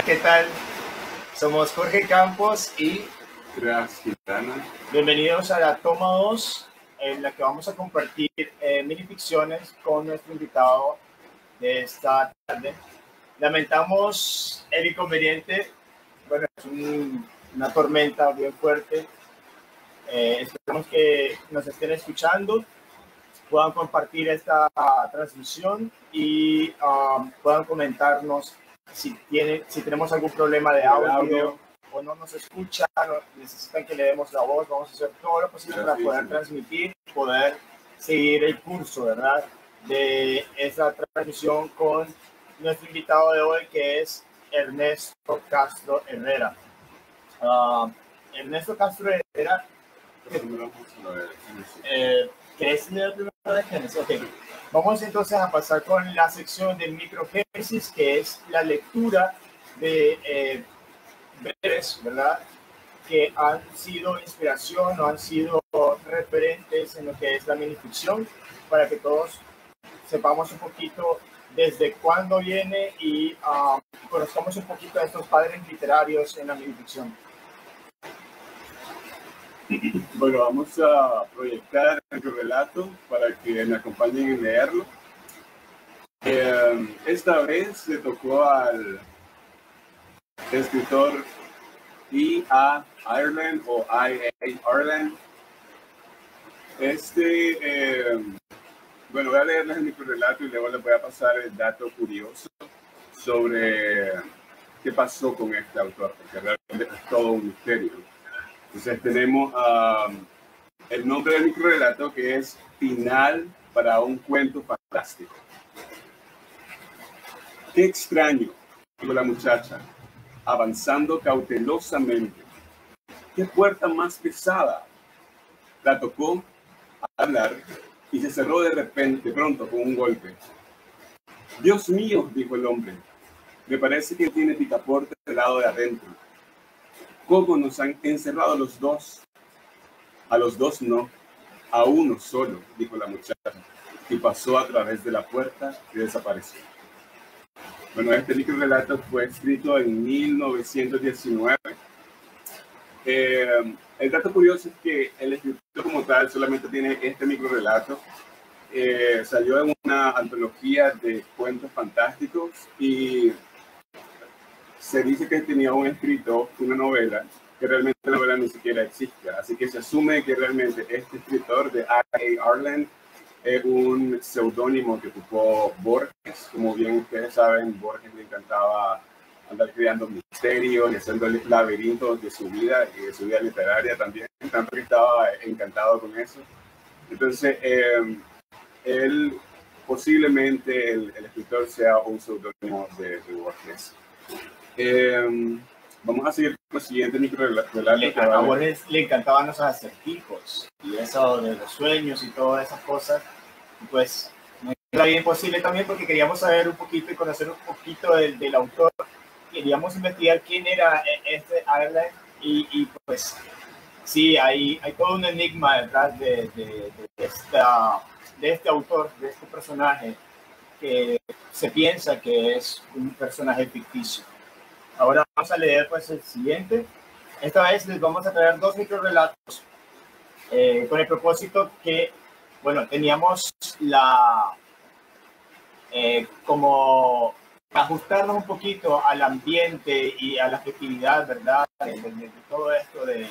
¿qué tal? Somos Jorge Campos y Tras Quintana. bienvenidos a la toma 2, en la que vamos a compartir minificciones con nuestro invitado de esta tarde. Lamentamos el inconveniente, bueno, es una tormenta bien fuerte. Esperamos que nos estén escuchando, puedan compartir esta transmisión y puedan comentarnos si tenemos algún problema de audio o no nos escuchan, necesitan que le demos la voz. Vamos a hacer todo lo posible para poder transmitir, poder seguir el curso, ¿verdad?, de esa transmisión con nuestro invitado de hoy, que es Ernesto Castro Herrera. Ernesto Castro Herrera, ¿querés leer primero de Génesis? Ok. Vamos entonces a pasar con la sección de microgénesis, que es la lectura de breves, ¿verdad?, que han sido inspiración o han sido referentes en lo que es la minificción, para que todos sepamos un poquito desde cuándo viene y conozcamos un poquito de estos padres literarios en la minificción. Bueno, vamos a proyectar el relato para que me acompañen en leerlo. Esta vez le tocó al escritor E.A. Ireland o I.A. Ireland. Bueno, voy a leerles el microrelato y luego les voy a pasar el dato curioso sobre qué pasó con este autor, porque realmente es todo un misterio. Entonces tenemos el nombre del microrelato, que es Final para un cuento fantástico. Qué extraño, dijo la muchacha, avanzando cautelosamente. ¿Qué puerta más pesada? La tocó a hablar y se cerró de pronto con un golpe. Dios mío, dijo el hombre, me parece que tiene picaporte del lado de adentro. ¿Cómo nos han encerrado a los dos? A los dos no, a uno solo, dijo la muchacha, y pasó a través de la puerta y desapareció. Bueno, este microrelato fue escrito en 1919. El dato curioso es que el escritor como tal solamente tiene este microrelato. Salió en una antología de cuentos fantásticos y se dice que tenía un escritor, una novela, que realmente la novela ni siquiera existe. Así que se asume que realmente este escritor de I.A. Ireland es un seudónimo que ocupó Borges. Como bien ustedes saben, Borges le encantaba andar creando misterios y haciendo laberintos de su vida y de su vida literaria también, tanto que estaba encantado con eso. Entonces, él posiblemente el escritor sea un seudónimo de Borges. Vamos a seguir con el siguiente microrelato. A Borges le encantaban los acertijos y eso de los sueños y todas esas cosas. Pues era bien posible también, porque queríamos saber un poquito y conocer un poquito del autor. Queríamos investigar quién era este Ireland y pues sí, hay todo un enigma detrás de este autor, de este personaje, que se piensa que es un personaje ficticio. Ahora vamos a leer pues el siguiente. Esta vez les vamos a traer dos microrelatos con el propósito que, bueno, teníamos como ajustarnos un ajustarnos un poquito al ambiente y a la festividad, ¿verdad? De todo esto de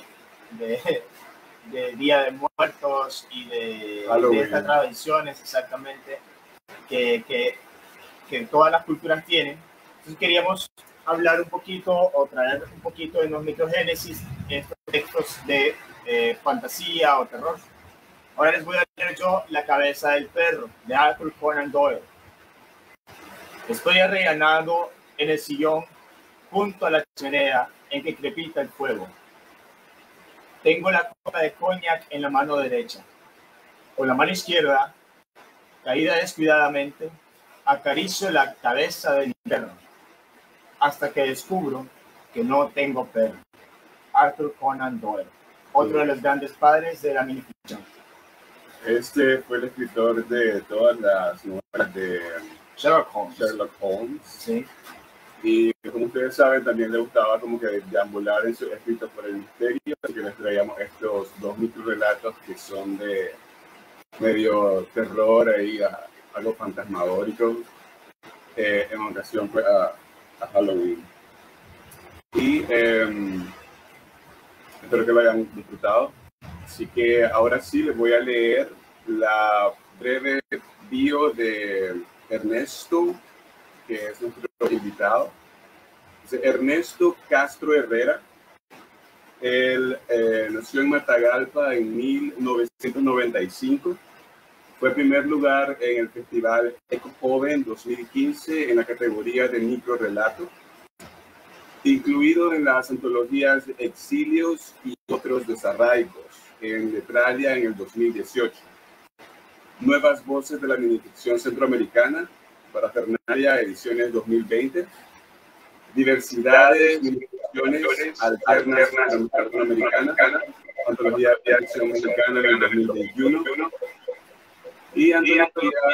Día de Muertos y de estas tradiciones, exactamente, que todas las culturas tienen. Entonces queríamos hablar un poquito o traer un poquito de los microgénesis, estos textos de fantasía o terror. Ahora les voy a leer yo La cabeza del perro, de Arthur Conan Doyle. Estoy arrellanado en el sillón junto a la chimenea en que crepita el fuego. Tengo la copa de coñac en la mano derecha. Con la mano izquierda, caída descuidadamente, acaricio la cabeza del perro, hasta que descubro que no tengo perro. Arthur Conan Doyle, otro de los grandes padres de la minificción. Este fue el escritor de todas las novelas de Sherlock Holmes. Sherlock Holmes. Sí. Y como ustedes saben, también le gustaba como que deambular en sus escritos por el misterio, así que les traíamos estos dos microrelatos que son de medio terror ahí, algo fantasmagórico, en ocasión pues, a Halloween. Y espero que lo hayan disfrutado. Así que ahora sí les voy a leer la breve bio de Ernesto, que es nuestro invitado. Dice, Ernesto Castro Herrera. Él nació en Matagalpa en 1995. Fue primer lugar en el Festival Eco Joven 2015 en la categoría de microrelato, incluido en las antologías Exilios y otros desarraigos en Letralia en el 2018. Nuevas voces de la minificción centroamericana, Parafernalia ediciones 2020. Diversidades, minificciones alternas centroamericanas, antología de acción mexicana en el 2021. Y antología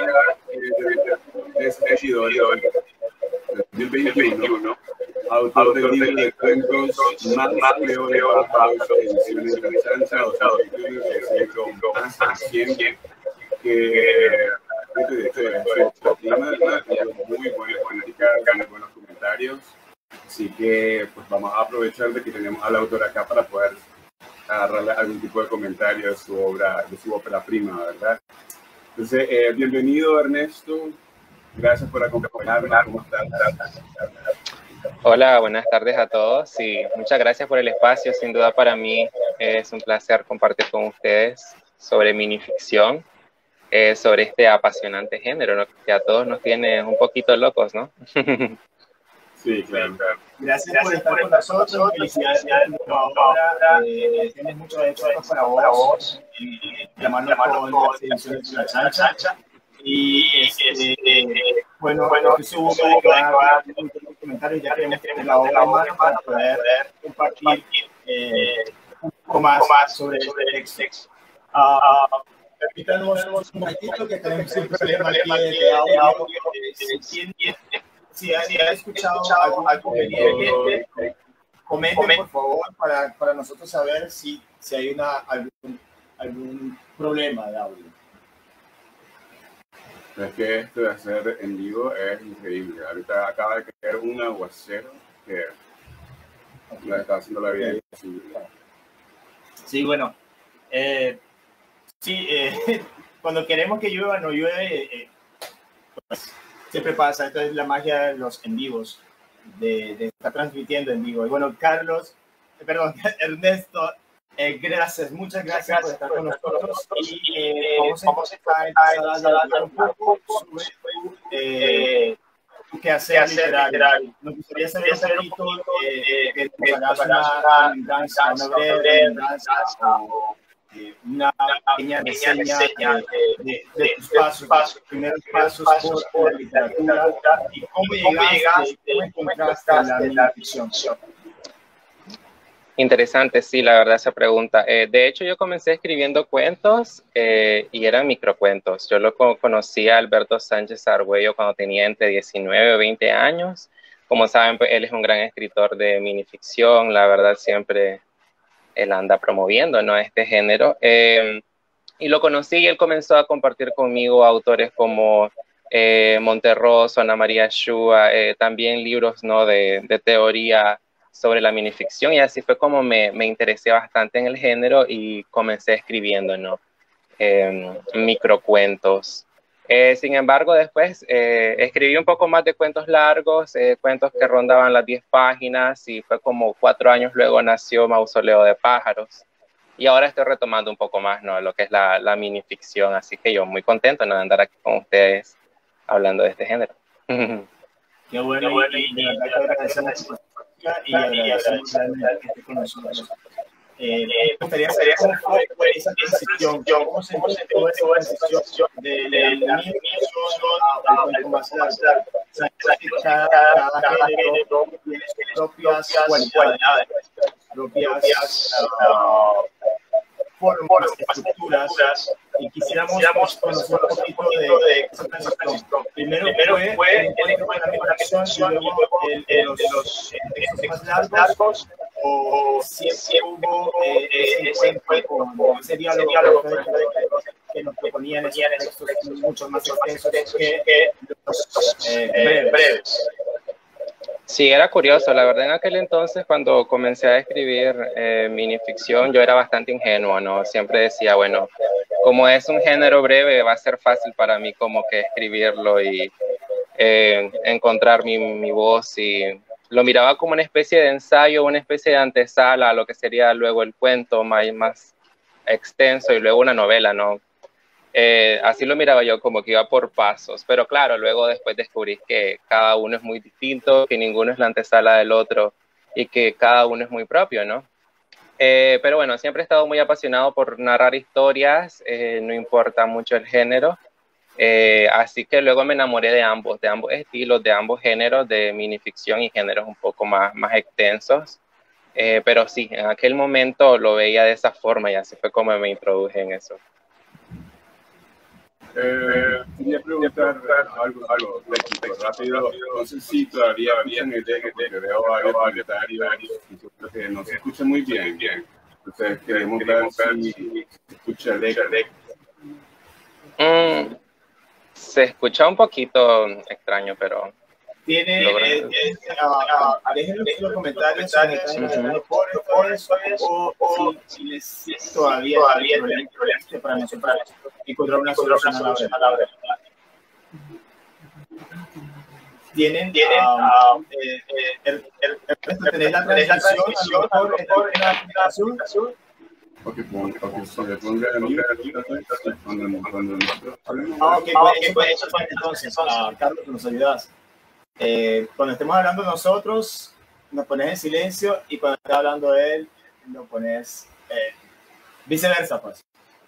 de Regidores del 2021. Autor del libro de cuentos Más Leo de Pájaros, ediciones de la Chancha, 2021, que es el libro más reciente, que de hecho es muy buenas críticas, muy buenos comentarios. Así que pues vamos a aprovechar de que tenemos al autor acá para poder agarrarle algún tipo de comentario de su obra, de su ópera prima, ¿verdad? Entonces, bienvenido Ernesto, gracias por acompañarnos. ¿Cómo estás? Hola, buenas tardes a todos y muchas gracias por el espacio. Sin duda para mí es un placer compartir con ustedes sobre minificción, sobre este apasionante género, ¿no? Que a todos nos tiene un poquito locos, ¿no? Sí, claro. Gracias por estar con nosotros. Felicidades por tu obra. Tienes mucho éxito para vos. La mano con las ediciones de la Chancha. Y bueno, estoy seguro que va a haber muchos comentarios ya que hemos tenido la obra en mano para poder compartir un poco más sobre el texto. Permítanos un momentito que tenemos un problema aquí de audio. Si han escuchado algo conveniente, comenten por favor para nosotros saber si hay algún problema de audio. Es que esto de hacer en vivo es increíble. Ahorita acaba de caer un aguacero que nos está haciendo la vida imposible. Sí, bueno. Cuando queremos que llueva, no llueve. Pues, siempre pasa. Esto es la magia de los en vivos, de estar transmitiendo en vivo. Y bueno, Ernesto, gracias, muchas gracias por estar con nosotros. Y vamos a empezar a hablar un poco sobre tu quehacer literario. Nos gustaría saber un poquito que nos hagas una breve remembranza o una pequeña reseña de tus pasos, primeros pasos por la literatura y cómo llegaste, cómo encontraste la ficción. Interesante, sí, la verdad esa pregunta. De hecho, yo comencé escribiendo cuentos y eran microcuentos. Yo lo conocí a Alberto Sánchez Argüello cuando tenía entre 19 o 20 años. Como saben, pues, él es un gran escritor de minificción. La verdad, siempre él anda promoviendo, ¿no?, este género. Y lo conocí y él comenzó a compartir conmigo autores como Monterroso, Ana María Shua, también libros, ¿no?, de teoría sobre la minificción, y así fue como me interesé bastante en el género y comencé escribiendo, ¿no?, microcuentos. Sin embargo, después escribí un poco más de cuentos largos, cuentos que rondaban las 10 páginas, y fue como 4 años luego nació Mausoleo de Pájaros. Y ahora estoy retomando un poco más, ¿no?, lo que es la minificción, así que yo muy contento, ¿no?, de andar aquí con ustedes hablando de este género. Qué bueno, y de verdad que agradecemos y agradecemos realmente que esté con nosotros. Me gustaría saber cómo fue esa transición, cómo se dio esa transición de la minificción al cuento más largo. Cada género tiene sus propias cualidades, propias formas, estructuras, y quisiéramos conocer un poquito de esa transición. Primero fue el encuentro con la migración y luego los textos más largos, o siempre hubo ese encuentro con ese diálogo que nos proponían esos textos mucho más extensos que los breves. Sí, era curioso. La verdad, en aquel entonces, cuando comencé a escribir minificción, yo era bastante ingenuo, ¿no? Siempre decía, bueno, como es un género breve, va a ser fácil para mí como que escribirlo y encontrar mi voz, y lo miraba como una especie de ensayo, una especie de antesala a lo que sería luego el cuento más extenso y luego una novela, ¿no? Así lo miraba yo, como que iba por pasos, pero claro, luego después descubrí que cada uno es muy distinto, que ninguno es la antesala del otro y que cada uno es muy propio, ¿no? Pero bueno, siempre he estado muy apasionado por narrar historias, no importa mucho el género, así que luego me enamoré de ambos estilos, de ambos géneros, de minificción y géneros un poco más extensos. Pero sí, en aquel momento lo veía de esa forma y así fue como me introduje en eso. Quería preguntar algo técnico rápido. No sé si todavía escuchan el eco, porque veo varios comentarios que no se escucha muy bien. Entonces queremos ver si se escucha el eco. Se escucha un poquito extraño, pero... Déjenlo en los comentarios o si les todavía para nosotros encontrar una solución a la hora. Tienen la transición a lo mejor en la aplicación. Okay, se le ponga a mí pues eso fue entonces, Carlos, que nos ayudas. Cuando estemos hablando nosotros, nos pones en silencio, y cuando esté hablando él, lo pones viceversa, pues.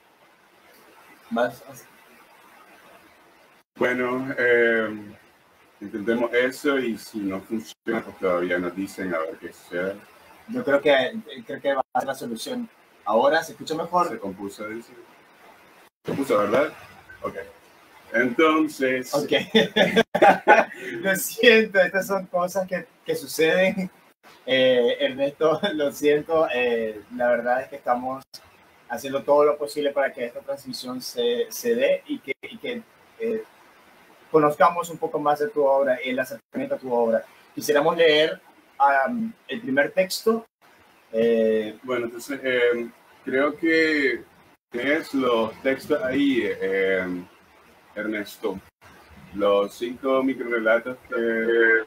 Bueno, intentemos eso, y si no funciona, pues todavía nos dicen a ver qué sucede. Yo creo que va a ser la solución. Ahora se escucha mejor. Se compuso, ¿verdad? Ok. Entonces... Okay. Lo siento, estas son cosas que suceden. Ernesto, lo siento. La verdad es que estamos haciendo todo lo posible para que esta transmisión se dé y que conozcamos un poco más de tu obra, el acercamiento a tu obra. Quisiéramos leer el primer texto. Bueno, entonces creo que tienes los textos ahí, Ernesto. Los 5 microrelatos que...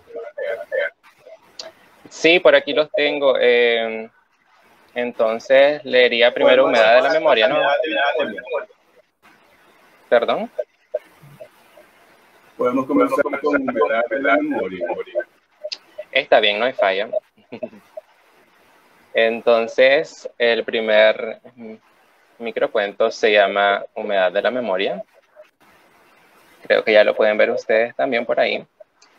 Sí, por aquí los tengo. Entonces leería primero Humedad de la Memoria, ¿no? ¿Perdón? Podemos comenzar con Humedad de la Memoria. Está bien, no hay falla. Entonces, el primer microcuento se llama Humedad de la Memoria. Creo que ya lo pueden ver ustedes también por ahí.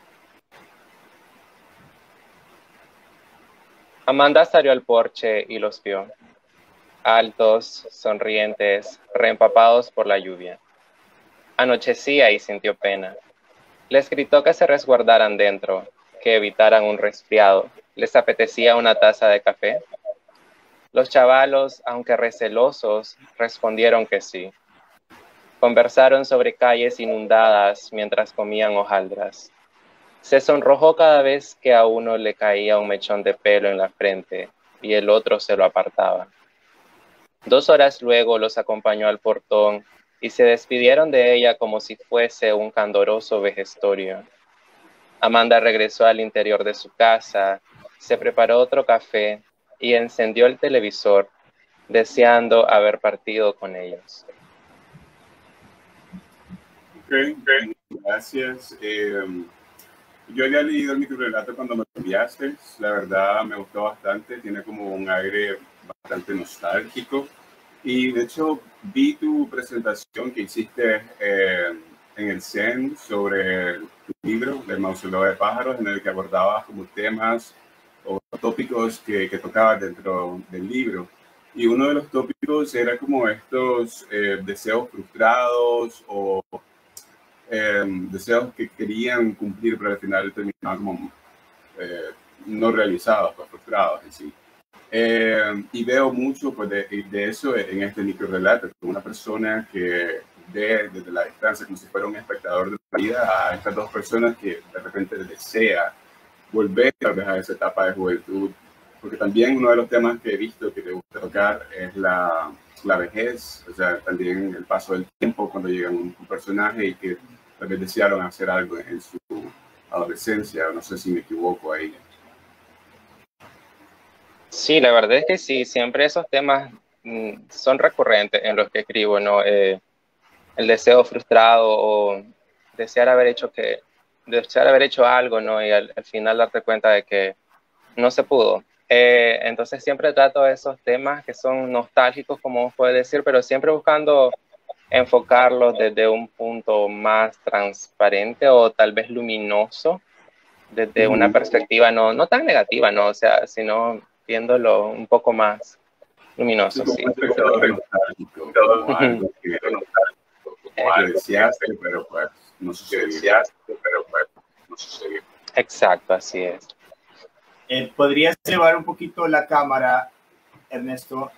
Amanda salió al porche y los vio, altos, sonrientes, reempapados por la lluvia. Anochecía y sintió pena. Les gritó que se resguardaran dentro, que evitaran un resfriado. ¿Les apetecía una taza de café? Los chavalos, aunque recelosos, respondieron que sí. Conversaron sobre calles inundadas mientras comían hojaldras. Se sonrojó cada vez que a uno le caía un mechón de pelo en la frente y el otro se lo apartaba. 2 horas luego los acompañó al portón y se despidieron de ella como si fuese un candoroso vejestorio. Amanda regresó al interior de su casa, se preparó otro café y encendió el televisor, deseando haber partido con ellos. Ok, gracias. Yo había leído el microrelato cuando me enviaste. La verdad me gustó bastante, tiene como un aire bastante nostálgico. Y de hecho vi tu presentación que hiciste en el CEN sobre tu libro, El Mausoleo de Pájaros, en el que abordabas como temas o tópicos que tocabas dentro del libro. y uno de los tópicos era como estos deseos frustrados o deseos que querían cumplir, pero al final terminaban como no realizados, pues frustrados en sí. Y veo mucho pues, de eso en este microrelato, una persona que ve desde la distancia como si fuera un espectador de la vida a estas dos personas que de repente desea volver tal vez a esa etapa de juventud, porque también uno de los temas que he visto que te gusta tocar es la vejez, o sea, también el paso del tiempo cuando llega un personaje y que tal vez desearon hacer algo en su adolescencia, no sé si me equivoco ahí. Sí, la verdad es que sí, siempre esos temas son recurrentes en los que escribo, ¿no? El deseo frustrado o desear haber hecho algo, ¿no? Y al final darte cuenta de que no se pudo. Entonces siempre trato esos temas que son nostálgicos, como puede decir, pero siempre buscando enfocarlos desde un punto más transparente o tal vez luminoso, desde una perspectiva no tan negativa, ¿no? O sea, sino viéndolo un poco más luminoso, sí. Como algo que deseaste, pero pues no sucedió. Exacto, así es. ¿Podrías elevar un poquito la cámara, Ernesto?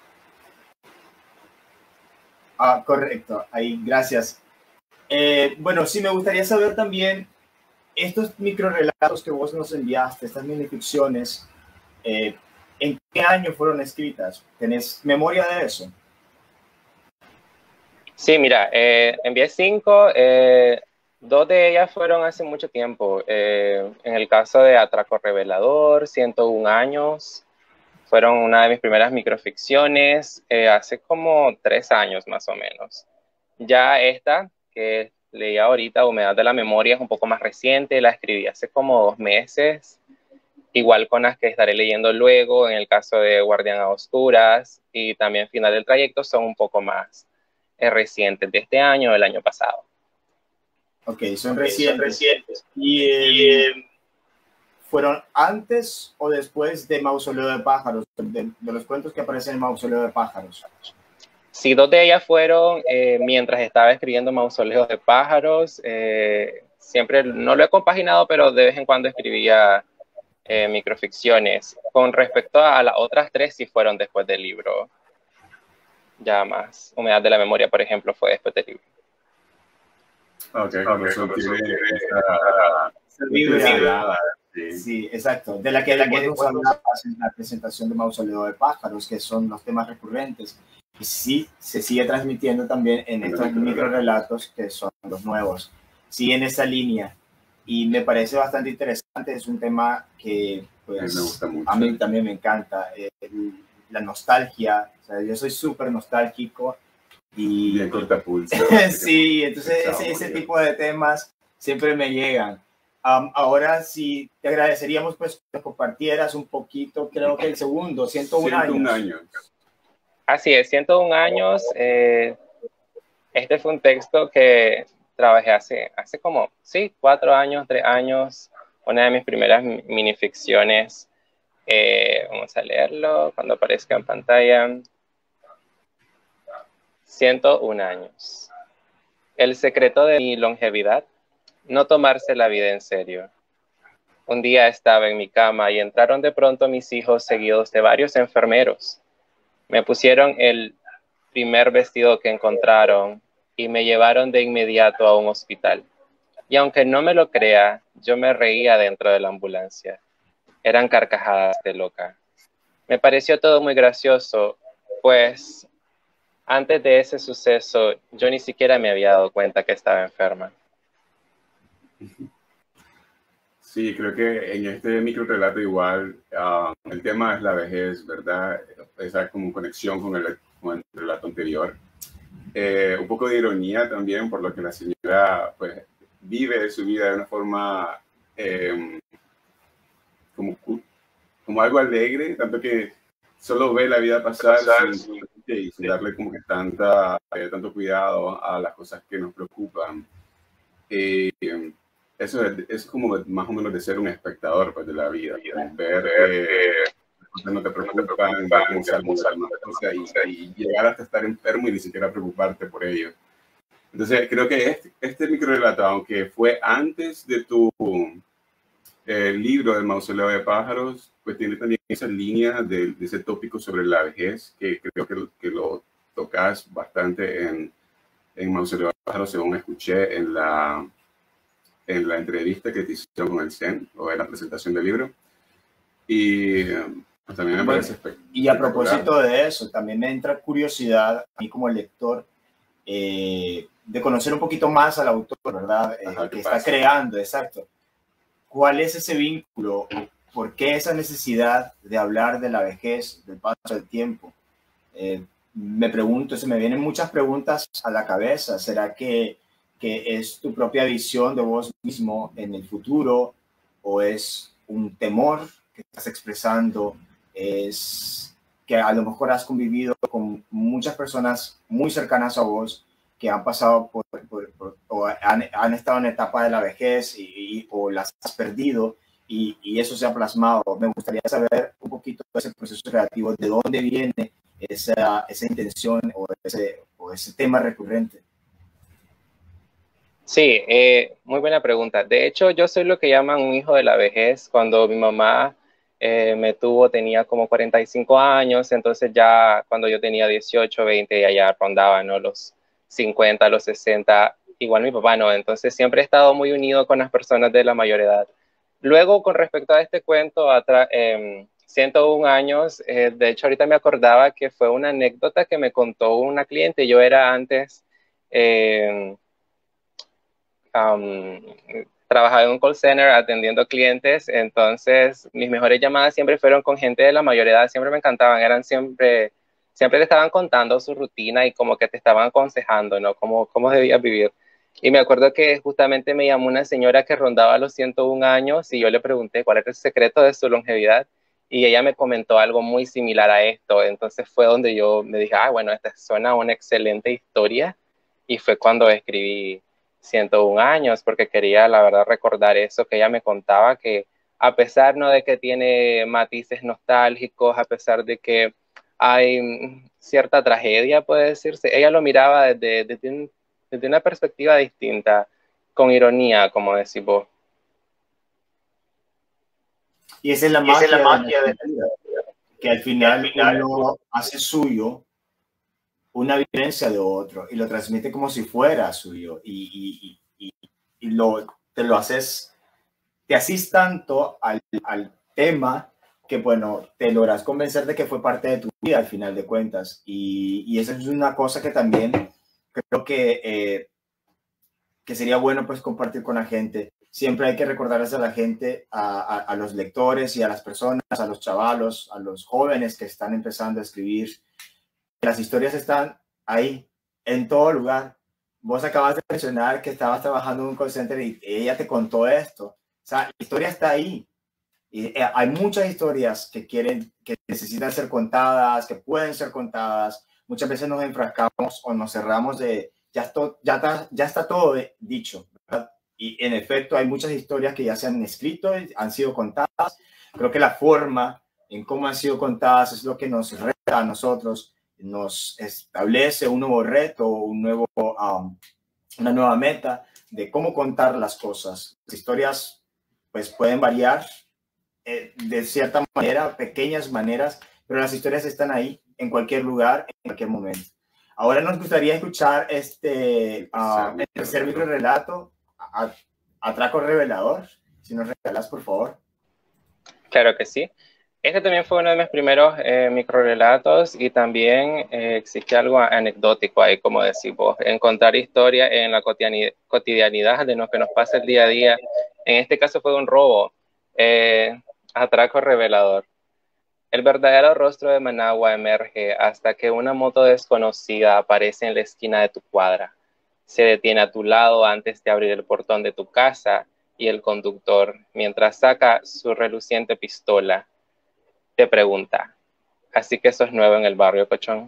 Ah, correcto, ahí, gracias. Bueno, sí, me gustaría saber también estos microrelatos que vos nos enviaste, estas minificciones, ¿en qué año fueron escritas? ¿Tenés memoria de eso? Sí, mira, envié 5, 2 de ellas fueron hace mucho tiempo. En el caso de Atraco Revelador, 101 años, fueron una de mis primeras microficciones, hace como 3 años más o menos. Ya esta, que leí ahorita, Humedad de la Memoria, es un poco más reciente, la escribí hace como 2 meses, igual con las que estaré leyendo luego, en el caso de Guardián a Oscuras, y también Final del Trayecto son un poco más recientes, de este año o del año pasado. Ok, son recientes. ¿Y fueron antes o después de Mausoleo de Pájaros, de los cuentos que aparecen en Mausoleo de Pájaros? Sí, 2 de ellas fueron mientras estaba escribiendo Mausoleo de Pájaros. Siempre no lo he compaginado, pero de vez en cuando escribía microficciones. Con respecto a las otras 3, sí fueron después del libro. Ya más. Humedad de la Memoria, por ejemplo, fue después del libro. Con eso tiene esa sí, exacto. De la que nos hablabas en la presentación de Mausoleo de Pájaros, que son los temas recurrentes. Y sí, se sigue transmitiendo también en estos microrelatos que son los nuevos. Siguen esa línea. Y me parece bastante interesante. Es un tema que pues, me gusta mucho. A mí también me encanta. La nostalgia. O sea, yo soy súper nostálgico. Y bien cortapulso. sí, entonces ese tipo de temas siempre me llegan. Ahora sí, te agradeceríamos pues que compartieras un poquito, creo que el segundo, 101 años. Así es, 101 años. Este fue un texto que trabajé hace como, 4 años, 3 años, una de mis primeras minificciones. Vamos a leerlo cuando aparezca en pantalla. 101 años. El secreto de mi longevidad, no tomarse la vida en serio. Un día estaba en mi cama y entraron de pronto mis hijos seguidos de varios enfermeros. Me pusieron el primer vestido que encontraron y me llevaron de inmediato a un hospital. Y aunque no me lo crea, yo me reía dentro de la ambulancia. Eran carcajadas de loca. Me pareció todo muy gracioso, pues antes de ese suceso yo ni siquiera me había dado cuenta que estaba enferma. Sí, creo que en este microrelato igual el tema es la vejez, ¿verdad? Esa como conexión con el relato anterior. Un poco de ironía también por lo que la señora pues vive su vida de una forma como algo alegre, tanto que solo ve la vida pasar sin darle como que tanto cuidado a las cosas que nos preocupan. Eso es como más o menos de ser un espectador pues, de la vida, ver que cosas no te preocupan, ver cómo salen las cosas y llegar hasta estar enfermo y ni siquiera preocuparte por ello. Entonces, creo que este microrelato, aunque fue antes de tu libro del Mausoleo de Pájaros, pues tiene también esa línea de ese tópico sobre la vejez, que creo que lo tocas bastante en Mausoleo de Pájaros, según escuché en la entrevista que te hicieron con el CEN, o en la presentación del libro. Y pues también me parece espectacular. Y a propósito de eso, también me entra curiosidad a mí como lector, de conocer un poquito más al autor, ¿verdad? Que está creando, exacto. ¿Cuál es ese vínculo? ¿Por qué esa necesidad de hablar de la vejez, del paso del tiempo? Me pregunto, se me vienen muchas preguntas a la cabeza. ¿Será que es tu propia visión de vos mismo en el futuro? ¿O es un temor que estás expresando? ¿Es que a lo mejor has convivido con muchas personas muy cercanas a vos que han pasado o han estado en etapa de la vejez o las has perdido y eso se ha plasmado? Me gustaría saber un poquito de ese proceso creativo, de dónde viene esa intención o ese tema recurrente. Sí, muy buena pregunta. De hecho, yo soy lo que llaman un hijo de la vejez. Cuando mi mamá me tuvo, tenía como 45 años, entonces ya cuando yo tenía 18, 20, ya rondaba, ¿no? Los 50, los 60, igual mi papá no. Entonces siempre he estado muy unido con las personas de la mayor edad. Luego, con respecto a este cuento, 101 años, de hecho ahorita me acordaba que fue una anécdota que me contó una cliente. Yo era antes... trabajaba en un call center atendiendo clientes, entonces mis mejores llamadas siempre fueron con gente de la mayor edad, siempre me encantaban, siempre te estaban contando su rutina y como que te estaban aconsejando, ¿no? Cómo debías vivir. Y me acuerdo que justamente me llamó una señora que rondaba los 101 años y yo le pregunté cuál era el secreto de su longevidad y ella me comentó algo muy similar a esto. Entonces fue donde yo me dije, bueno, esta suena una excelente historia, y fue cuando escribí 101 años, porque quería, la verdad, recordar eso que ella me contaba, que a pesar, ¿no?, de que tiene matices nostálgicos, a pesar de que hay cierta tragedia, puede decirse, ella lo miraba desde una perspectiva distinta, con ironía, como decís vos. Y esa es la magia de la vida, que al final uno hace suyo una vivencia de otro y lo transmite como si fuera suyo y te lo haces, te asís tanto al tema que, bueno, te logras convencer de que fue parte de tu vida al final de cuentas. Y esa es una cosa que también creo que sería bueno pues compartir con la gente. Siempre hay que recordarles a la gente, a los lectores y a las personas, a los chavalos, a los jóvenes que están empezando a escribir. Las historias están ahí, en todo lugar. Vos acabas de mencionar que estabas trabajando en un call center y ella te contó esto. O sea, la historia está ahí. Y hay muchas historias que necesitan ser contadas, que pueden ser contadas. Muchas veces nos enfrascamos o nos cerramos de, ya está todo dicho, ¿verdad? Y en efecto hay muchas historias que ya se han escrito, han sido contadas. Creo que la forma en cómo han sido contadas es lo que nos reta a nosotros, nos establece un nuevo reto, una nueva meta de cómo contar las cosas. Las historias pues pueden variar de cierta manera, pequeñas maneras, pero las historias están ahí en cualquier lugar, en cualquier momento. Ahora nos gustaría escuchar el tercer microrelato, Atraco Revelador. Si nos regalas, por favor. Claro que sí. Este también fue uno de mis primeros microrelatos, y también existe algo anecdótico ahí, como decís vos, en contar historia en la cotidianidad de lo que nos pasa el día a día. En este caso fue un robo, atraco revelador. El verdadero rostro de Managua emerge hasta que una moto desconocida aparece en la esquina de tu cuadra. Se detiene a tu lado antes de abrir el portón de tu casa, y el conductor, mientras saca su reluciente pistola, te pregunta: ¿así que sos nuevo en el barrio, cochón?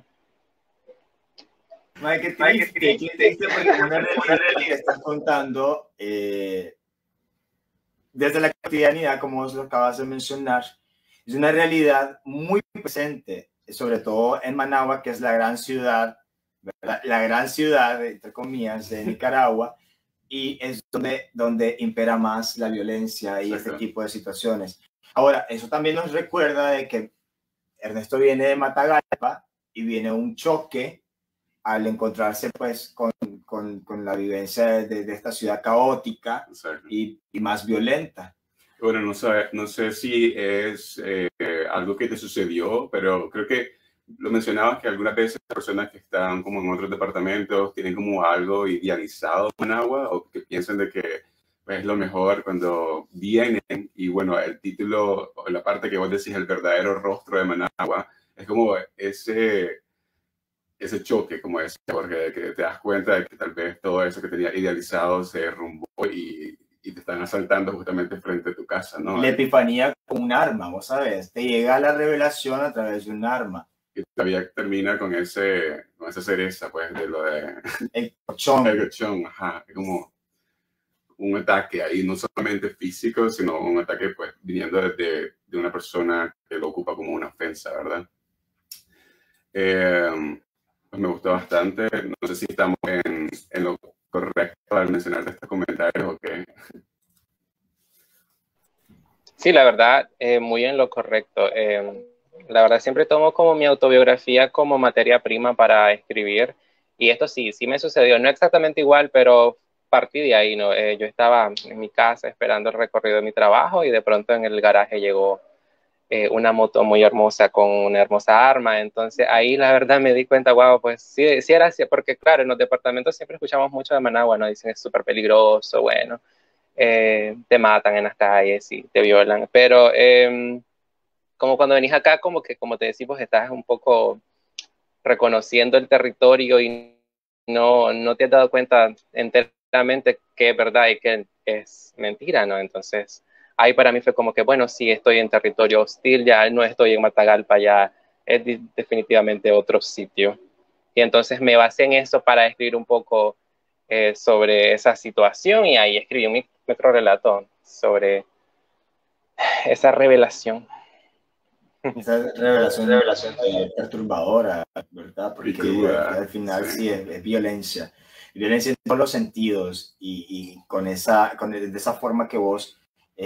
Qué triste, porque una realidad que estás contando desde la cotidianidad, como vos lo acabas de mencionar, Es una realidad muy presente, sobre todo en Managua, que es la gran ciudad, ¿verdad? La gran ciudad, entre comillas, de Nicaragua, y es donde impera más la violencia y este tipo de situaciones. Ahora, eso también nos recuerda de que Ernesto viene de Matagalpa y viene un choque al encontrarse pues con la vivencia de esta ciudad caótica y más violenta. Bueno, no sé si es algo que te sucedió, pero creo que lo mencionabas que algunas veces personas que están como en otros departamentos tienen como algo idealizado en Managua o que piensan de que pues, es lo mejor cuando vienen y bueno, el título o la parte que vos decís, el verdadero rostro de Managua, es como ese choque, como ese, porque que te das cuenta de que tal vez todo eso que tenía idealizado se derrumbó y te están asaltando justamente frente a tu casa, ¿no? La epifanía con un arma, vos sabes, te llega la revelación a través de un arma. Y todavía termina con esa cereza, pues, de lo de... El cochón. El cochón, ajá, es como un ataque ahí, no solamente físico, sino un ataque, pues, viniendo de una persona que lo ocupa como una ofensa, ¿verdad? Pues me gustó bastante, no sé si estamos en lo correcto al mencionar estos comentarios o qué. Sí, la verdad, muy en lo correcto. La verdad, siempre tomo como mi autobiografía como materia prima para escribir. Y esto sí me sucedió. No exactamente igual, pero partí de ahí, ¿no? Yo estaba en mi casa esperando el recorrido de mi trabajo y de pronto en el garaje llegó una moto muy hermosa con una hermosa arma. Entonces ahí la verdad me di cuenta, wow, pues sí era así, porque claro, en los departamentos siempre escuchamos mucho de Managua, ¿no? Dicen es súper peligroso, bueno. Te matan en las calles y te violan, pero como cuando venís acá, como que, como te decimos, estás un poco reconociendo el territorio y no te has dado cuenta enteramente que es verdad y que es mentira, ¿no? Entonces, ahí para mí fue como que, bueno, sí, estoy en territorio hostil, ya no estoy en Matagalpa, ya es definitivamente otro sitio. Y entonces me basé en eso para escribir un poco sobre esa situación y ahí escribí un microrelato sobre esa revelación. Esa revelación perturbadora, ¿verdad? Porque al final sí es violencia. Violencia en todos los sentidos y de esa forma que vos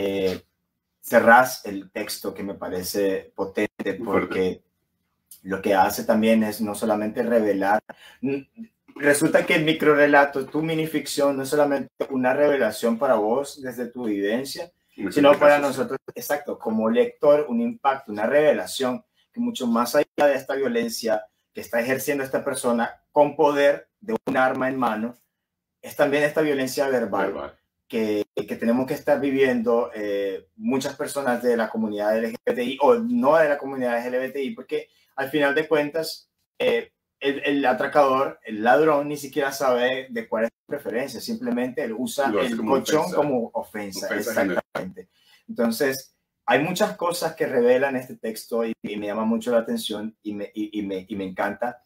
cerrás el texto que me parece potente porque lo que hace también es no solamente revelar. Resulta que el microrelato, tu minificción, no es solamente una revelación para vos desde tu vivencia, sino para nosotros, exacto, como lector, un impacto, una revelación que mucho más allá de esta violencia que está ejerciendo esta persona con poder de un arma en mano, es también esta violencia verbal. Que tenemos que estar viviendo muchas personas de la comunidad LGBTI o no de la comunidad LGBTI, porque al final de cuentas el atracador, el ladrón, ni siquiera sabe de cuál es su preferencia, simplemente él usa el colchón como ofensa. Exactamente. Entonces, hay muchas cosas que revelan este texto y me llama mucho la atención y me encanta.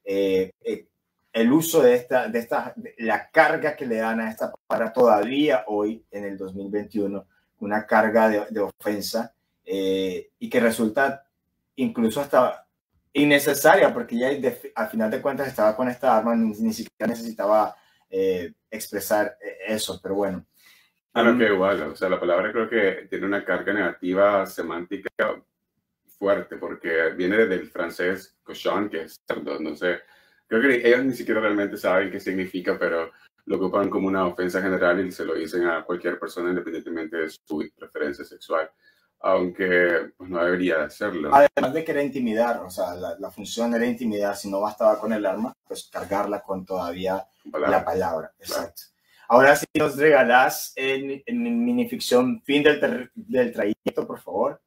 El uso de la carga que le dan a esta palabra todavía hoy en el 2021, una carga de ofensa y que resulta incluso hasta innecesaria porque ya al final de cuentas estaba con esta arma, ni siquiera necesitaba expresar eso, pero bueno. Claro que igual, o sea, la palabra creo que tiene una carga negativa semántica fuerte porque viene del francés cochon, que es cerdo, no sé. Creo que ellos ni siquiera realmente saben qué significa, pero lo ocupan como una ofensa general y se lo dicen a cualquier persona independientemente de su preferencia sexual, aunque pues, no debería hacerlo. Además de que era intimidar, o sea, la función era intimidar, si no bastaba con el arma, pues cargarla con todavía la palabra. Exacto. Claro. Ahora sí nos regalás en minificción Fin del Trayecto, por favor.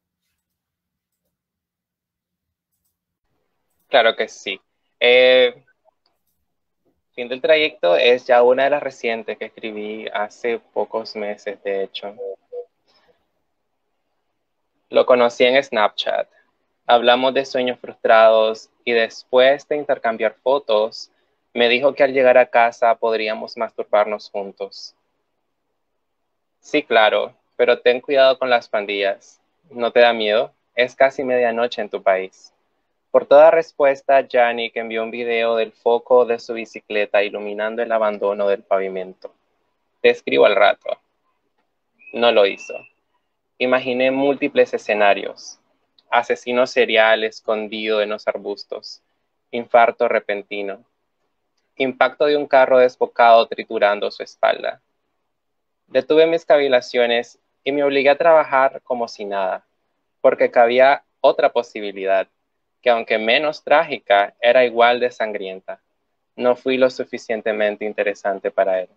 Claro que sí. Fin del Trayecto es ya una de las recientes que escribí hace pocos meses, de hecho. Lo conocí en Snapchat. Hablamos de sueños frustrados y después de intercambiar fotos, me dijo que al llegar a casa podríamos masturbarnos juntos. Sí, claro, pero ten cuidado con las pandillas. ¿No te da miedo? Es casi medianoche en tu país. Por toda respuesta, Yannick envió un video del foco de su bicicleta iluminando el abandono del pavimento. Te escribo al rato. No lo hizo. Imaginé múltiples escenarios. Asesino serial escondido en los arbustos. Infarto repentino. Impacto de un carro desbocado triturando su espalda. Detuve mis cavilaciones y me obligué a trabajar como si nada, porque cabía otra posibilidad, que aunque menos trágica, era igual de sangrienta. No fui lo suficientemente interesante para él.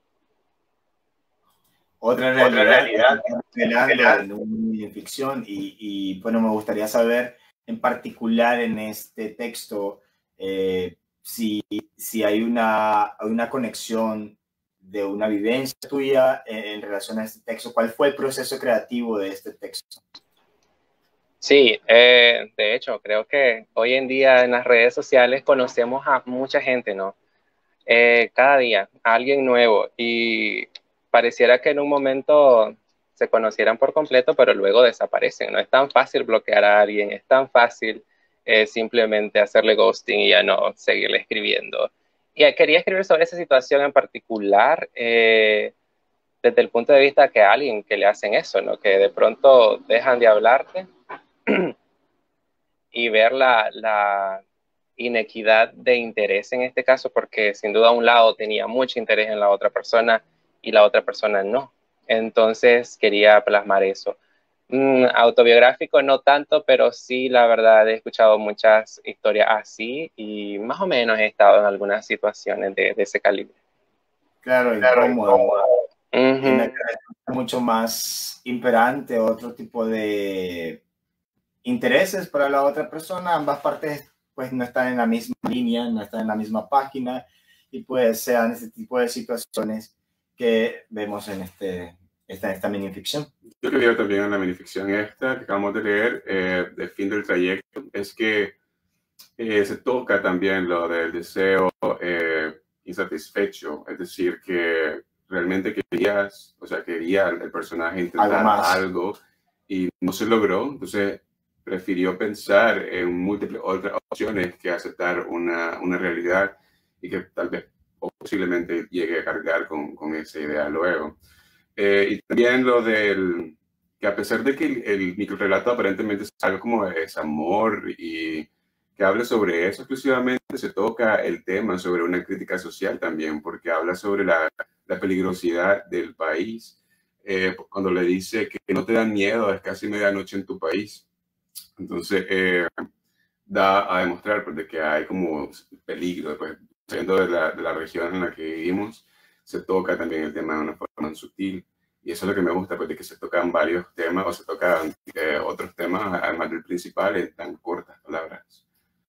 Otra realidad revelando en una ficción bueno, me gustaría saber en particular en este texto si hay una conexión de una vivencia tuya en relación a este texto. ¿Cuál fue el proceso creativo de este texto? Sí, de hecho, creo que hoy en día en las redes sociales conocemos a mucha gente, ¿no? Cada día, a alguien nuevo, y pareciera que en un momento se conocieran por completo, pero luego desaparecen. No es tan fácil bloquear a alguien, es tan fácil simplemente hacerle ghosting y ya no seguirle escribiendo. Y quería escribir sobre esa situación en particular, desde el punto de vista que a alguien que le hacen eso, ¿no? Que de pronto dejan de hablarte y ver la inequidad de interés en este caso, porque sin duda un lado tenía mucho interés en la otra persona y la otra persona no. Entonces quería plasmar eso. Autobiográfico no tanto, pero sí, la verdad, he escuchado muchas historias así y más o menos he estado en algunas situaciones de ese calibre. Claro, incómodo. Tiene mucho más imperante, otro tipo de intereses para la otra persona. Ambas partes pues no están en la misma línea, no están en la misma página, y pues sean este tipo de situaciones que vemos en esta minificción. Yo que veo también en la minificción esta que acabamos de leer, de Fin del Trayecto, es que se toca también lo del deseo insatisfecho, es decir, que realmente quería el personaje intentar algo y no se logró, entonces prefirió pensar en múltiples otras opciones que aceptar una realidad, y que tal vez o posiblemente llegue a cargar con esa idea luego. Y también lo del que, a pesar de que el microrelato aparentemente es algo como de desamor y que hable sobre eso exclusivamente, se toca el tema sobre una crítica social también, porque habla sobre la peligrosidad del país, cuando le dice que no te dan miedo, es casi medianoche en tu país. Entonces, da a demostrar pues, de que hay como peligro, pues, siendo de la región en la que vivimos, se toca también el tema de una forma sutil. Y eso es lo que me gusta, pues, de que se tocan varios temas, o se tocan otros temas, además del principal, en tan cortas palabras.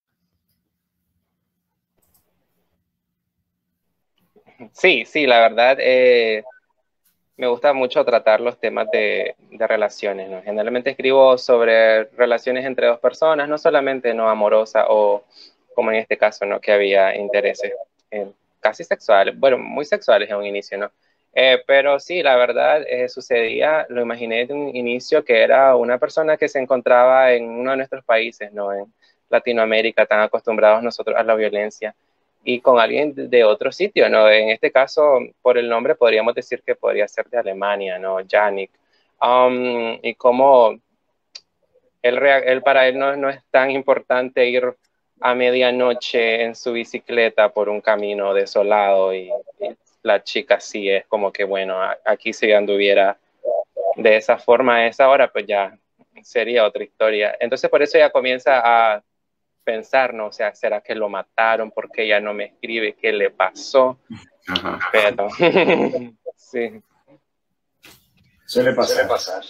Sí, la verdad, me gusta mucho tratar los temas de relaciones, ¿no? Generalmente escribo sobre relaciones entre dos personas, no solamente no amorosa o, como en este caso, ¿no? Que había intereses casi sexuales, bueno, muy sexuales en un inicio, ¿no? Pero sí, la verdad, sucedía, lo imaginé de un inicio, que era una persona que se encontraba en uno de nuestros países, ¿no? En Latinoamérica, tan acostumbrados nosotros a la violencia, y con alguien de otro sitio, ¿no? En este caso, por el nombre podríamos decir que podría ser de Alemania, ¿no? Yannick. Y como para él no es tan importante ir a medianoche en su bicicleta por un camino desolado, y la chica sí es como que, bueno, aquí si anduviera de esa forma a esa hora, pues ya sería otra historia. Entonces por eso ella comienza a pensar, ¿no? O sea, ¿será que lo mataron? ¿Por qué ella no me escribe? ¿Qué le pasó? Ajá. Pero, sí. Suele pasar.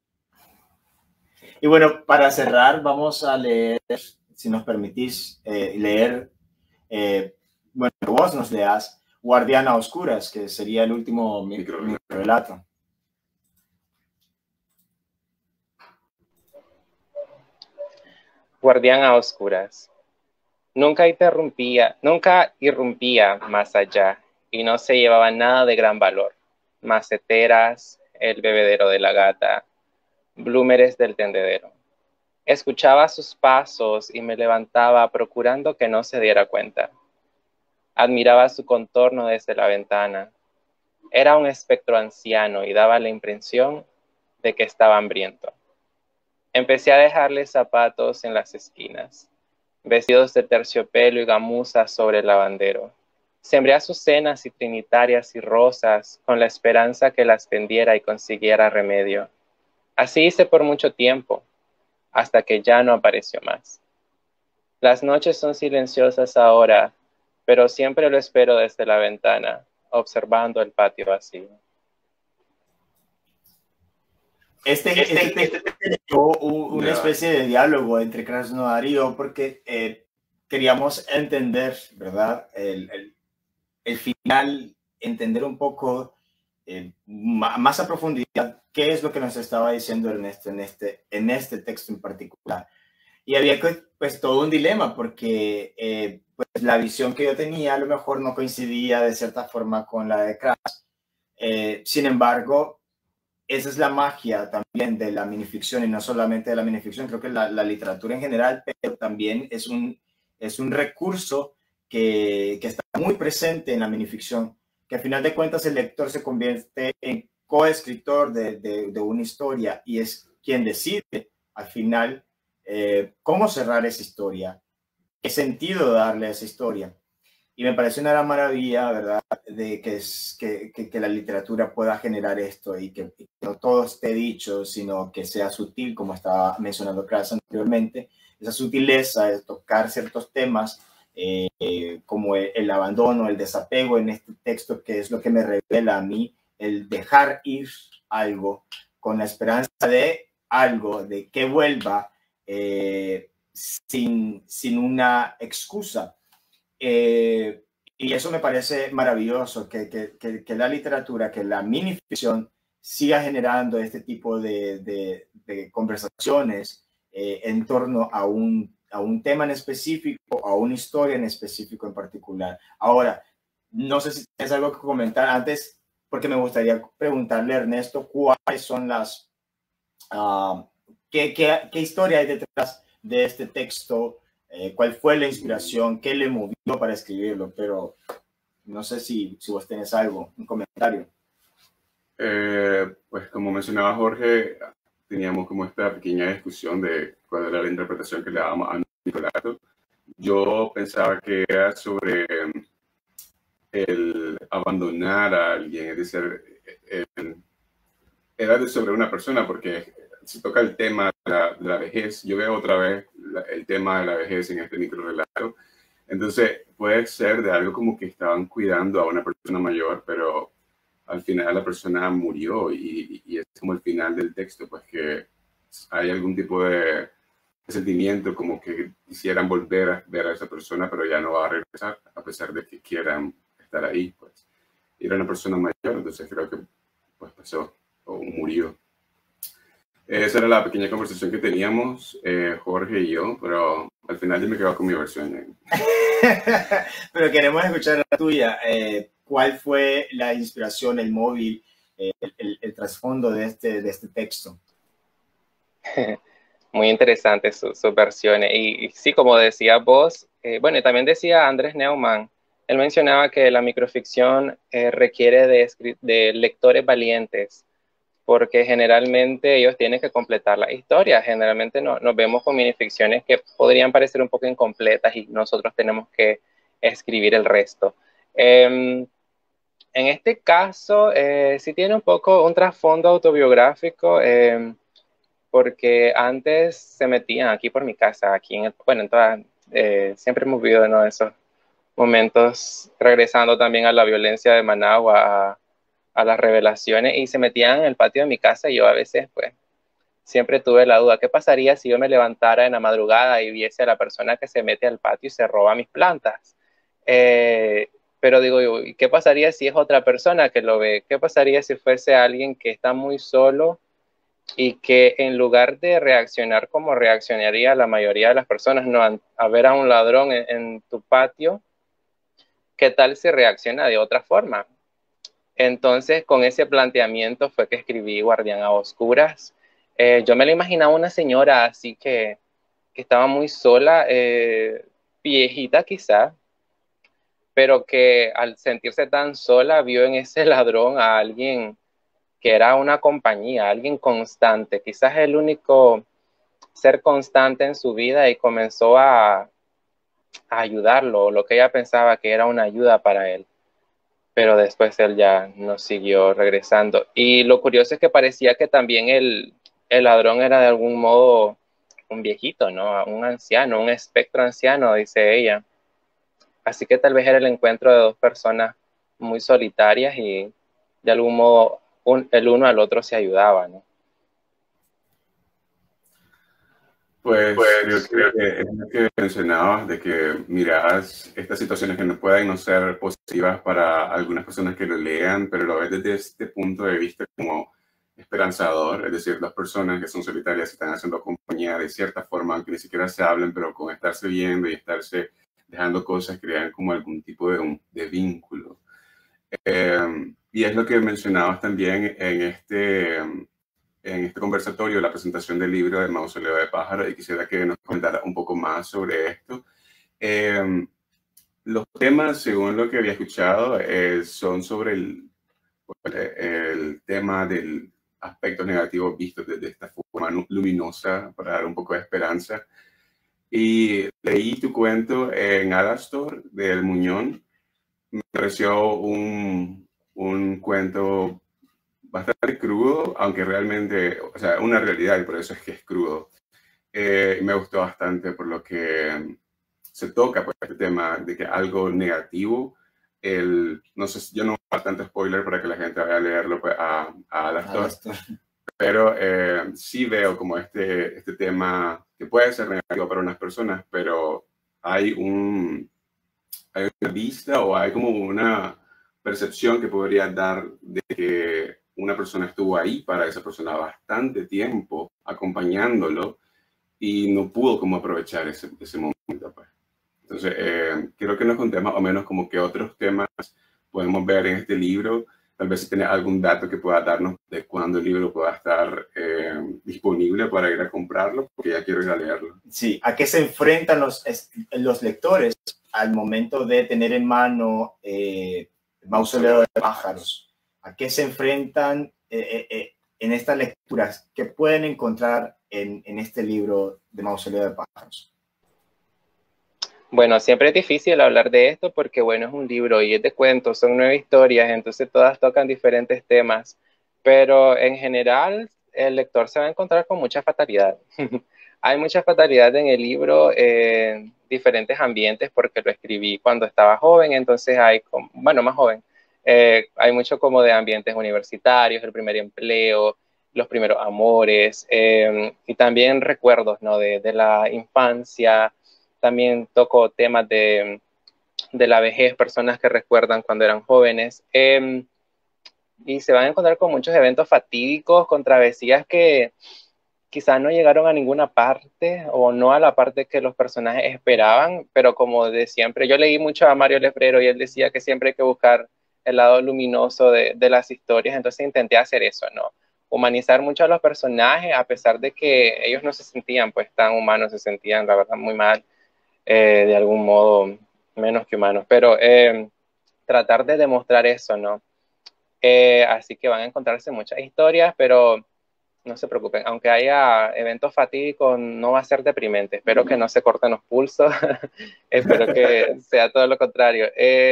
Y bueno, para cerrar, vamos a leer, si nos permitís, leer, bueno, que vos nos leas Guardián a Oscuras, que sería el último microrelato. Guardián a Oscuras. Nunca irrumpía más allá, y no se llevaba nada de gran valor. Maceteras, el bebedero de la gata, blúmeres del tendedero. Escuchaba sus pasos y me levantaba procurando que no se diera cuenta. Admiraba su contorno desde la ventana. Era un espectro anciano y daba la impresión de que estaba hambriento. Empecé a dejarle zapatos en las esquinas, vestidos de terciopelo y gamuza sobre el lavandero. Sembré azucenas y trinitarias y rosas con la esperanza que las vendiera y consiguiera remedio. Así hice por mucho tiempo, hasta que ya no apareció más. Las noches son silenciosas ahora, pero siempre lo espero desde la ventana, observando el patio vacío. Este texto generó una especie de diálogo entre Krasnodar y yo porque queríamos entender, ¿verdad? El final, entender un poco más a profundidad qué es lo que nos estaba diciendo Ernesto en este texto en particular. Y había pues todo un dilema porque pues, la visión que yo tenía a lo mejor no coincidía de cierta forma con la de Kras. Sin embargo, esa es la magia también de la minificción y no solamente de la minificción, creo que la literatura en general, pero también es un recurso que está muy presente en la minificción, que al final de cuentas el lector se convierte en coescritor de una historia y es quien decide al final cómo cerrar esa historia, qué sentido darle a esa historia. Y me parece una gran maravilla, ¿verdad?, de que la literatura pueda generar esto y que no todo esté dicho, sino que sea sutil, como estaba mencionando Kras anteriormente, esa sutileza de tocar ciertos temas como el abandono, el desapego en este texto, que es lo que me revela a mí, el dejar ir algo con la esperanza de algo, de que vuelva sin una excusa. Y eso me parece maravilloso, que la literatura, que la minificción siga generando este tipo de conversaciones en torno a un tema en específico, a una historia en específico en particular. Ahora, no sé si tienes algo que comentar antes, porque me gustaría preguntarle a Ernesto cuáles son las... ¿qué historia hay detrás de este texto? ¿Cuál fue la inspiración? ¿Qué le movió para escribirlo? Pero no sé si vos tenés algo, un comentario. Pues como mencionaba Jorge, teníamos como esta pequeña discusión de cuál era la interpretación que le dábamos a Nicolato. Yo pensaba que era sobre el abandonar a alguien, es decir, era sobre una persona, porque se toca el tema de la vejez. Yo veo otra vez el tema de la vejez en este microrelato. Entonces puede ser de algo como que estaban cuidando a una persona mayor, pero al final la persona murió y es como el final del texto, pues que hay algún tipo de sentimiento como que quisieran volver a ver a esa persona, pero ya no va a regresar, a pesar de que quieran estar ahí, pues. Y era una persona mayor, entonces creo que pues pasó o murió. Esa era la pequeña conversación que teníamos, Jorge y yo, pero al final yo me quedo con mi versión. Pero queremos escuchar la tuya. ¿Cuál fue la inspiración, el móvil, el trasfondo de este texto? Muy interesante sus versiones. Y sí, como decía vos, bueno, y también decía Andrés Neumann, él mencionaba que la microficción requiere de lectores valientes, porque generalmente ellos tienen que completar la historia. Generalmente nos vemos con minificciones que podrían parecer un poco incompletas y nosotros tenemos que escribir el resto. En este caso, sí tiene un poco un trasfondo autobiográfico, porque antes se metían aquí por mi casa, aquí bueno, siempre hemos vivido en esos momentos, regresando también a la violencia de Managua, a las revelaciones, y se metían en el patio de mi casa y yo a veces, pues, siempre tuve la duda, ¿qué pasaría si yo me levantara en la madrugada y viese a la persona que se mete al patio y se roba mis plantas? Pero digo, ¿qué pasaría si es otra persona que lo ve? ¿Qué pasaría si fuese alguien que está muy solo y que en lugar de reaccionar como reaccionaría la mayoría de las personas, no, a ver a un ladrón en tu patio, ¿qué tal si reacciona de otra forma? Entonces, con ese planteamiento fue que escribí Guardián a Oscuras. Yo me lo imaginaba una señora así que estaba muy sola, viejita quizá, pero que al sentirse tan sola vio en ese ladrón a alguien que era una compañía, alguien constante, quizás el único ser constante en su vida, y comenzó a ayudarlo, lo que ella pensaba que era una ayuda para él. Pero después él ya no siguió regresando. Y lo curioso es que parecía que también el ladrón era de algún modo un viejito, ¿no? Un anciano, un espectro anciano, dice ella. Así que tal vez era el encuentro de dos personas muy solitarias y de algún modo el uno al otro se ayudaba, ¿no? Pues creo que es lo que mencionabas, de que miras estas situaciones que no pueden no ser positivas para algunas personas que lo lean, pero lo ves desde este punto de vista como esperanzador, es decir, dos personas que son solitarias y están haciendo compañía de cierta forma, aunque ni siquiera se hablen, pero con estarse viendo y estarse dejando cosas, crean como algún tipo de vínculo. Y es lo que mencionabas también en este conversatorio, la presentación del libro de Mausoleo de Pájaros, y quisiera que nos comentara un poco más sobre esto. Los temas, según lo que había escuchado, son sobre el tema del aspectos negativos vistos desde esta forma luminosa para dar un poco de esperanza. Y leí tu cuento en Alastor del Muñón. Me pareció un cuento bastante crudo, aunque realmente, o sea, una realidad, y por eso es que es crudo. Me gustó bastante por lo que se toca pues, este tema de que algo negativo, no sé, yo no hago bastante spoiler para que la gente vaya a leerlo pues, a Alastor, pero sí veo como este tema que puede ser negativo para unas personas, pero hay una vista o hay como una percepción que podría dar de que una persona estuvo ahí para esa persona bastante tiempo acompañándolo y no pudo como aprovechar ese momento. Pues. Entonces, quiero que nos contemos más o menos como que otros temas podemos ver en este libro. Tal vez si tiene algún dato que pueda darnos de cuándo el libro pueda estar disponible para ir a comprarlo, porque ya quiero ir a leerlo. Sí, ¿a qué se enfrentan los lectores al momento de tener en mano Mausoleo de Pájaros? ¿A qué se enfrentan en estas lecturas que pueden encontrar en este libro de Mausoleo de Pájaros? Bueno, siempre es difícil hablar de esto porque, bueno, es un libro y es de cuentos, son 9 historias, entonces todas tocan diferentes temas, pero en general el lector se va a encontrar con mucha fatalidad. Hay mucha fatalidad en el libro, diferentes ambientes, porque lo escribí cuando estaba joven, entonces bueno, más joven, hay mucho como de ambientes universitarios, el primer empleo, los primeros amores, y también recuerdos, ¿no? de la infancia. También toco temas de la vejez, personas que recuerdan cuando eran jóvenes. Y se van a encontrar con muchos eventos fatídicos, con travesías que quizás no llegaron a ninguna parte o no a la parte que los personajes esperaban, pero como de siempre, yo leí mucho a Mario Lefrero y él decía que siempre hay que buscar el lado luminoso de las historias, entonces intenté hacer eso, ¿no? Humanizar mucho a los personajes, a pesar de que ellos no se sentían pues tan humanos, se sentían la verdad muy mal, de algún modo menos que humanos, pero tratar de demostrar eso, ¿no? Así que van a encontrarse muchas historias, pero no se preocupen, aunque haya eventos fatídicos, no va a ser deprimente. Espero que no se corten los pulsos, espero que sea todo lo contrario.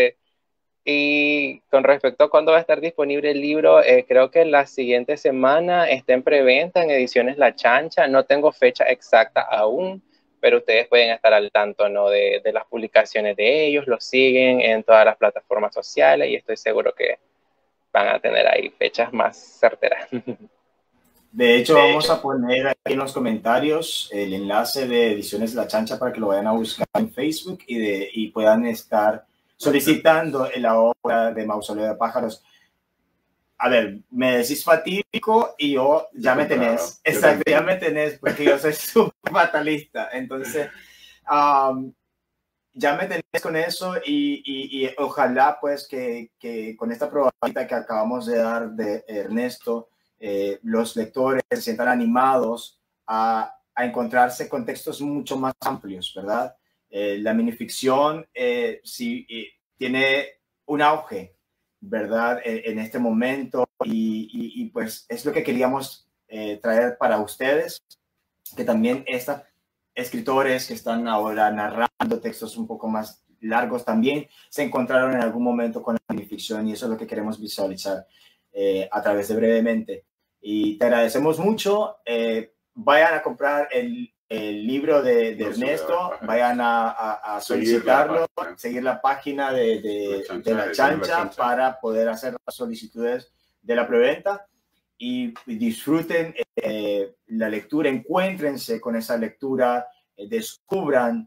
Y con respecto a cuándo va a estar disponible el libro, creo que la siguiente semana está en preventa en Ediciones La Chancha. No tengo fecha exacta aún, pero ustedes pueden estar al tanto, ¿no? de las publicaciones de ellos, los siguen en todas las plataformas sociales y estoy seguro que van a tener ahí fechas más certeras. De hecho, vamos a poner aquí en los comentarios el enlace de Ediciones La Chancha para que lo vayan a buscar en Facebook y puedan estar solicitando la obra de Mausoleo de Pájaros. A ver, me decís fatídico y yo ya me tenés. Exacto, ya me tenés porque yo soy súper fatalista. Entonces, ya me tenés con eso y ojalá pues que con esta probadita que acabamos de dar de Ernesto los lectores se sientan animados a encontrarse con textos mucho más amplios, ¿verdad? La minificción sí, tiene un auge, ¿verdad? En este momento y pues es lo que queríamos traer para ustedes, que también estos escritores que están ahora narrando textos un poco más largos también se encontraron en algún momento con la minificción y eso es lo que queremos visualizar a través de Brevemente. Y te agradecemos mucho. Vayan a comprar el libro de Ernesto, vayan a solicitarlo, seguir la página de la Chancha para poder hacer las solicitudes de la preventa y disfruten la lectura, encuéntrense con esa lectura, descubran,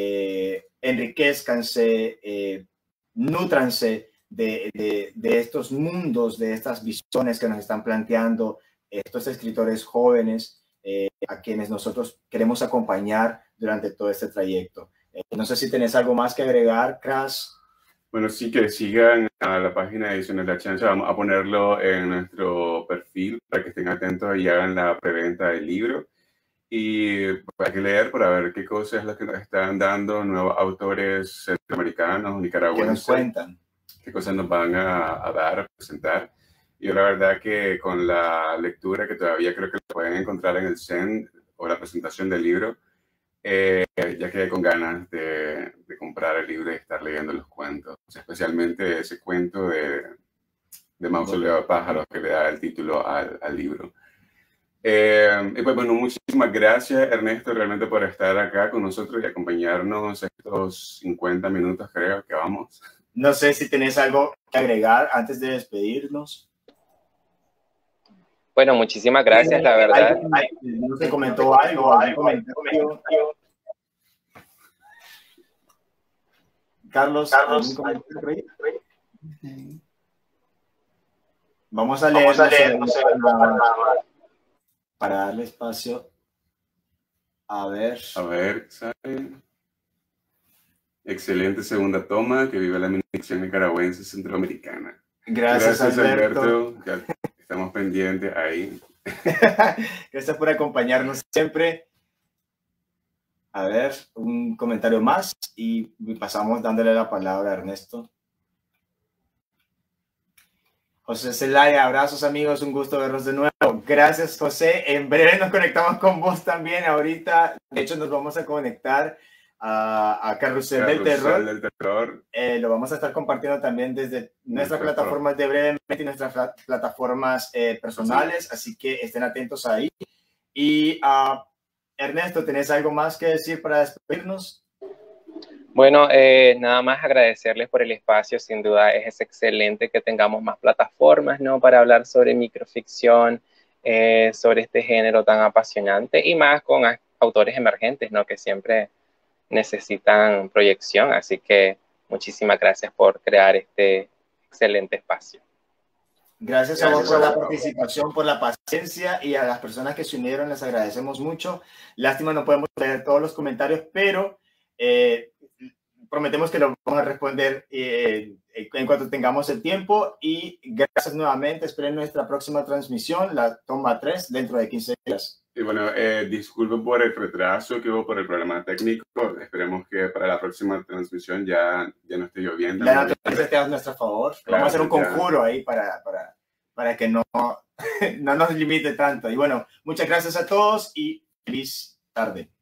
enriquezcanse, nútranse de estos mundos, de estas visiones que nos están planteando estos escritores jóvenes a quienes nosotros queremos acompañar durante todo este trayecto. No sé si tenés algo más que agregar, Cras. Bueno, sí, que sigan a la página de Ediciones La Chancha. Vamos a ponerlo en nuestro perfil para que estén atentos y hagan la preventa del libro. Y hay que leer para ver qué cosas es lo que nos están dando nuevos autores centroamericanos, nicaragüenses. ¿Qué nos cuentan? Qué cosas nos van a dar, a presentar. Yo la verdad que con la lectura que todavía creo que lo pueden encontrar en el CEN o la presentación del libro, ya quedé con ganas de comprar el libro y estar leyendo los cuentos, especialmente ese cuento de Mausoleo de Pájaros que le da el título al libro. Y pues bueno, muchísimas gracias Ernesto realmente por estar acá con nosotros y acompañarnos estos 50 minutos creo que vamos. No sé si tenés algo que agregar antes de despedirnos. Bueno, muchísimas gracias, la verdad. ¿No se comentó algo? Carlos, vamos a leer para darle espacio. A ver, ¿sabe? Excelente segunda toma, que vive la minificción nicaragüense centroamericana. Gracias Alberto. Ya estamos pendientes ahí. Gracias por acompañarnos siempre. A ver, un comentario más y pasamos dándole la palabra a Ernesto. José Zelaya, abrazos amigos, un gusto verlos de nuevo. Gracias José, en breve nos conectamos con vos también ahorita. De hecho nos vamos a conectar a Carrusel del Terror. Lo vamos a estar compartiendo también desde nuestras plataformas de Brevemente y nuestras plataformas personales, así que estén atentos ahí. Y Ernesto, ¿tenés algo más que decir para despedirnos? Bueno, nada más agradecerles por el espacio, sin duda es excelente que tengamos más plataformas, ¿no? Para hablar sobre microficción, sobre este género tan apasionante y más con autores emergentes, ¿no? Que siempre necesitan proyección, así que muchísimas gracias por crear este excelente espacio. Gracias a vos por la participación, por la paciencia y a las personas que se unieron les agradecemos mucho. Lástima no podemos leer todos los comentarios, pero prometemos que lo vamos a responder en cuanto tengamos el tiempo y gracias nuevamente. Esperen nuestra próxima transmisión, la toma 3, dentro de 15 días. Y bueno, disculpen por el retraso que hubo por el problema técnico. Esperemos que para la próxima transmisión ya no esté lloviendo. La naturaleza esté a nuestro favor. Claro, vamos a hacer un conjuro ahí para que no nos limite tanto. Y bueno, muchas gracias a todos y feliz tarde.